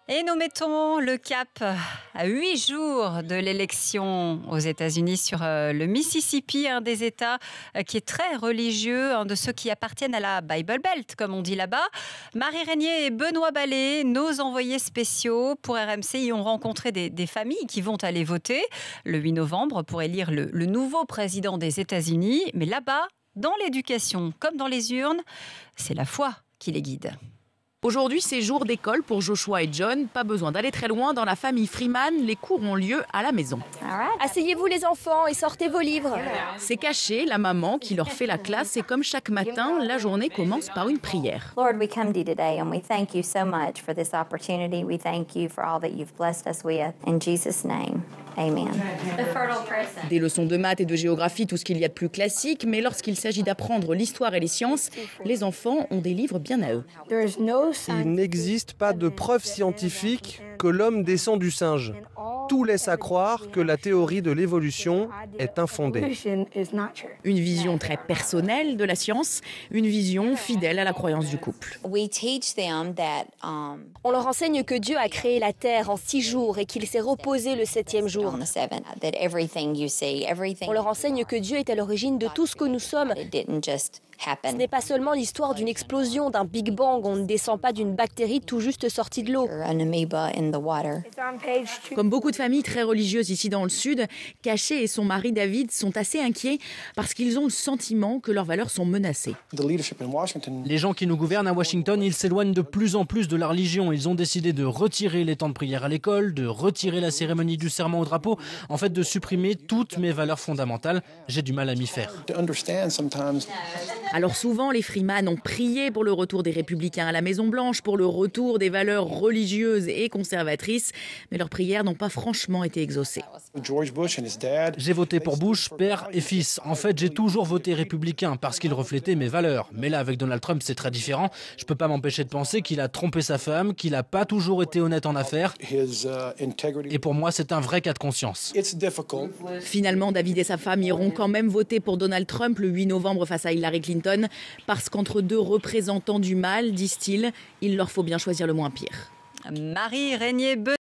Et nous mettons le cap à 8 jours de l'élection aux États-Unis sur le Mississippi, un des États qui est très religieux, un de ceux qui appartiennent à la Bible Belt, comme on dit là-bas. Marie Régnier et Benoît Ballet, nos envoyés spéciaux pour RMC, y ont rencontré des familles qui vont aller voter le 8 novembre pour élire le nouveau président des États-Unis. Mais là-bas, dans l'éducation comme dans les urnes, c'est la foi qui les guide. Aujourd'hui, c'est jour d'école pour Joshua et John. Pas besoin d'aller très loin. Dans la famille Freeman, les cours ont lieu à la maison. Asseyez-vous les enfants et sortez vos livres. C'est caché, la maman qui leur fait la classe. Et comme chaque matin, la journée commence par une prière. Lord, we come to you today and we thank you so much for this opportunity. We thank you for all that you've blessed us with. In Jesus' name, amen. Des leçons de maths et de géographie, tout ce qu'il y a de plus classique. Mais lorsqu'il s'agit d'apprendre l'histoire et les sciences, les enfants ont des livres bien à eux. Il n'existe pas de preuve scientifique que l'homme descend du singe. Tout laisse à croire que la théorie de l'évolution est infondée. Une vision très personnelle de la science, une vision fidèle à la croyance du couple. On leur enseigne que Dieu a créé la terre en 6 jours et qu'il s'est reposé le 7e jour. On leur enseigne que Dieu est à l'origine de tout ce que nous sommes. Ce n'est pas seulement l'histoire d'une explosion, d'un Big Bang. On ne descend pas d'une bactérie tout juste sortie de l'eau. Comme beaucoup de familles très religieuses ici dans le Sud, Cachet et son mari David sont assez inquiets parce qu'ils ont le sentiment que leurs valeurs sont menacées. Les gens qui nous gouvernent à Washington, ils s'éloignent de plus en plus de la religion. Ils ont décidé de retirer les temps de prière à l'école, de retirer la cérémonie du serment au drapeau, en fait de supprimer toutes mes valeurs fondamentales. J'ai du mal à m'y faire. Alors souvent, les Freeman ont prié pour le retour des républicains à la Maison-Blanche, pour le retour des valeurs religieuses et conservatrices, mais leurs prières n'ont pas franchement été exaucées. J'ai voté pour Bush, père et fils. En fait, j'ai toujours voté républicain parce qu'il reflétait mes valeurs. Mais là, avec Donald Trump, c'est très différent. Je peux pas m'empêcher de penser qu'il a trompé sa femme, qu'il n'a pas toujours été honnête en affaires. Et pour moi, c'est un vrai cas de conscience. Finalement, David et sa femme iront quand même voter pour Donald Trump le 8 novembre face à Hillary Clinton, parce qu'entre deux représentants du mal, disent-ils, il leur faut bien choisir le moins pire. Marie Régnier.